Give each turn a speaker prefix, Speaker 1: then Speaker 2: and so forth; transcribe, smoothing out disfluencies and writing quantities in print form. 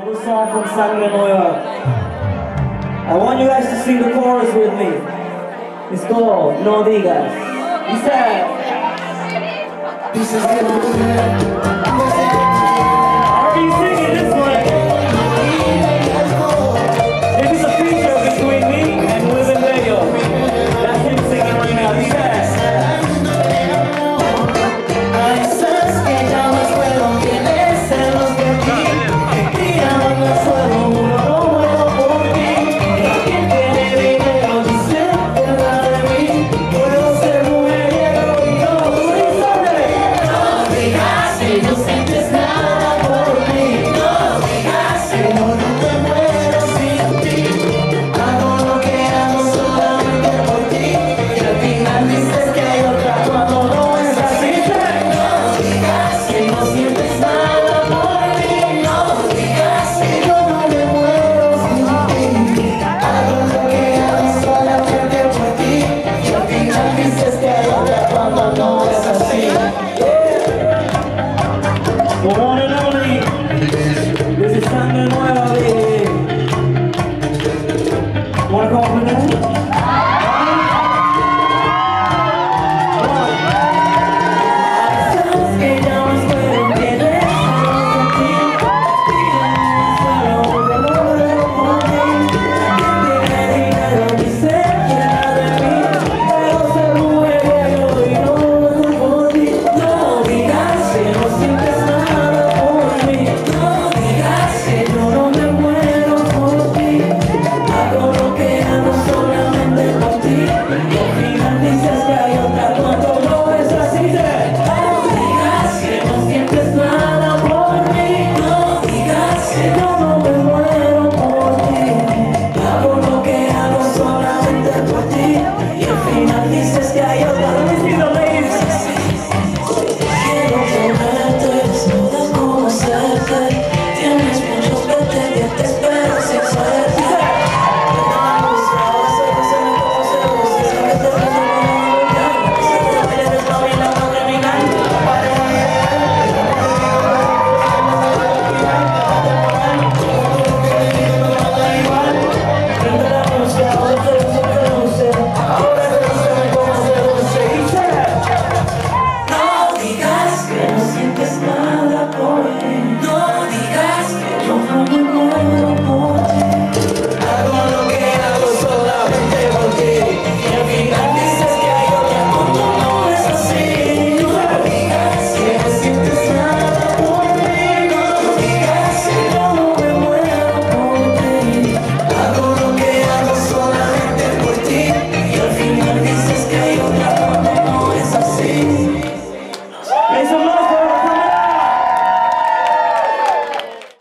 Speaker 1: new song from Sangre Nueva. I want you guys to sing the chorus with me. It's called No Digas. He said, are you singing this one? This is a feature between me and William Bello. That's him singing right now. He said, no me muero.